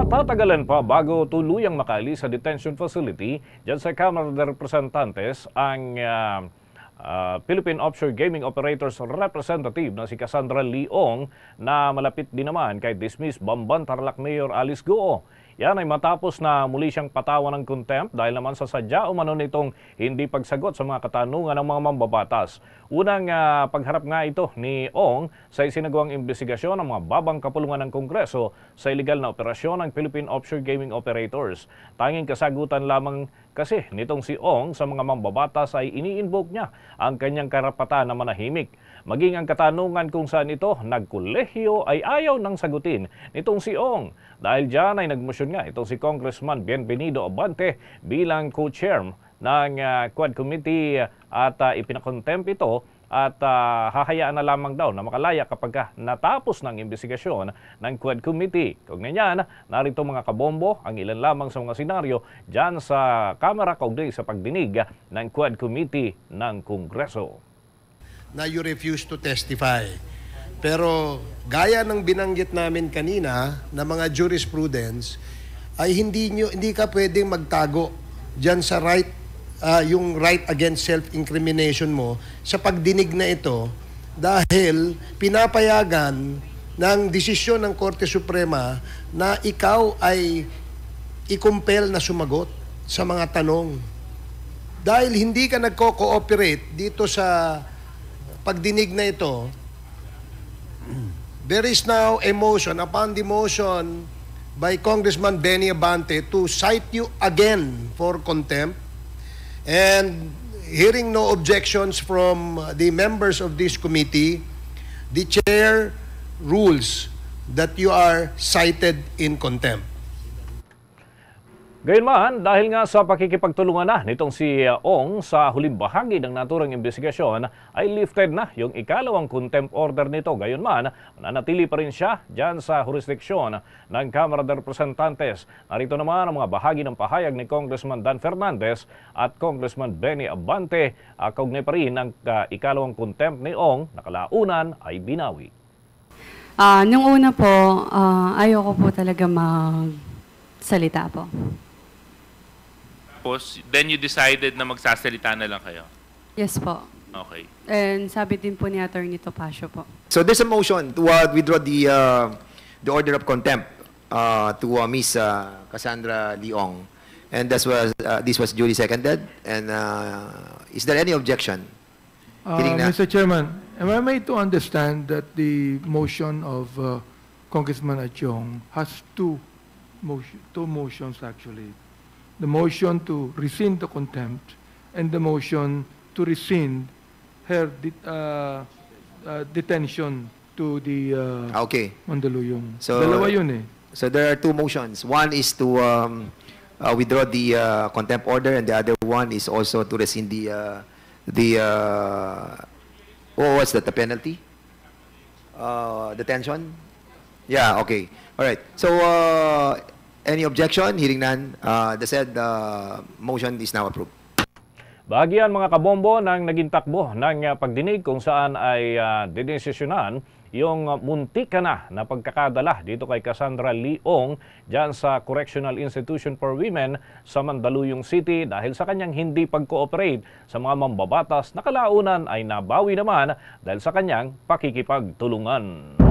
Matatagalan pa bago tuluyang makaalis sa detention facility dyan sa Kamara de Representantes ang Philippine Offshore Gaming Operators Representative na si Cassandra Leong na malapit din naman kay dismissed Bamban Tarlac Mayor Alice Goo. Yan ay matapos na muli siyang patawan ng contempt dahil naman sa sadya umano nitong hindi pagsagot sa mga katanungan ng mga mambabatas. Unang pagharap nga ito ni Ong sa isinagawang investigasyon ng mga babang kapulungan ng Kongreso sa iligal na operasyon ng Philippine Offshore Gaming Operators. Tanging kasagutan lamang kasi nitong si Ong sa mga mambabatas ay ini-invoke niya ang kanyang karapatan na manahimik. Maging ang katanungan kung saan ito nagkolehiyo ay ayaw nang sagutin nitong si Ong. Dahil dyan ay nagmosyon nga itong si Congressman Bienvenido Abante bilang co-chair ng Quad Committee at ipinakontempt ito at hahayaan na lamang daw na makalaya kapag natapos ng investigasyon ng Quad Committee. Kaugnay niyan, narito mga kabombo ang ilan lamang sa mga senaryo dyan sa Kamara kaugnay sa pagdinig ng Quad Committee ng Kongreso. Na you refuse to testify. Pero gaya ng binanggit namin kanina na mga jurisprudence ay hindi ka pwedeng magtago diyan sa yung right against self-incrimination mo sa pagdinig na ito dahil pinapayagan ng desisyon ng Korte Suprema na ikaw ay ikumpel na sumagot sa mga tanong. Dahil hindi ka nagko-cooperate dito sa pagdinig na ito, there is now a motion upon the motion by Congressman Benny Abante to cite you again for contempt. And hearing no objections from the members of this committee, the chair rules that you are cited in contempt. Gayunman, dahil nga sa pakikipagtulungan na nitong si Ong sa huling bahagi ng naturang investigasyon, ay lifted na yung ikalawang contempt order nito. Gayunman, nanatili pa rin siya dyan sa jurisdiksyon ng Kamara de Representantes. Narito naman ang mga bahagi ng pahayag ni Congressman Dan Fernandez at Congressman Benny Abante. Kaugnay pa rin ang ikalawang contempt ni Ong na kalaunan ay binawi. Nung una po, ayoko po talaga magsalita po. Then you decided na magsasalita na lang kayo? Yes po. Okay. And sabi din po ni Attorney Topacio po. So there's a motion to withdraw the order of contempt to Miss Cassandra Leong. And this was duly seconded. And is there any objection? Mr. Chairman, am I made to understand that the motion of Congressman Achong has two motions actually? The motion to rescind the contempt and the motion to rescind her detention to the Mandaluyong. So, dalawa yun eh. So there are two motions. One is to withdraw the contempt order, and the other one is also to rescind what's that, the penalty? Detention? Yeah, okay. All right. So, any objection? Hearing none, the said motion is now approved. Bahagian mga kabombo ng naging takbo ng pagdinig kung saan ay dinesisyonan yung muntik na pagkakadala dito kay Cassandra Leong dyan sa Correctional Institution for Women sa Mandaluyong City dahil sa kanyang hindi pag-cooperate sa mga mambabatas na kalaunan ay nabawi naman dahil sa kanyang pakikipagtulungan.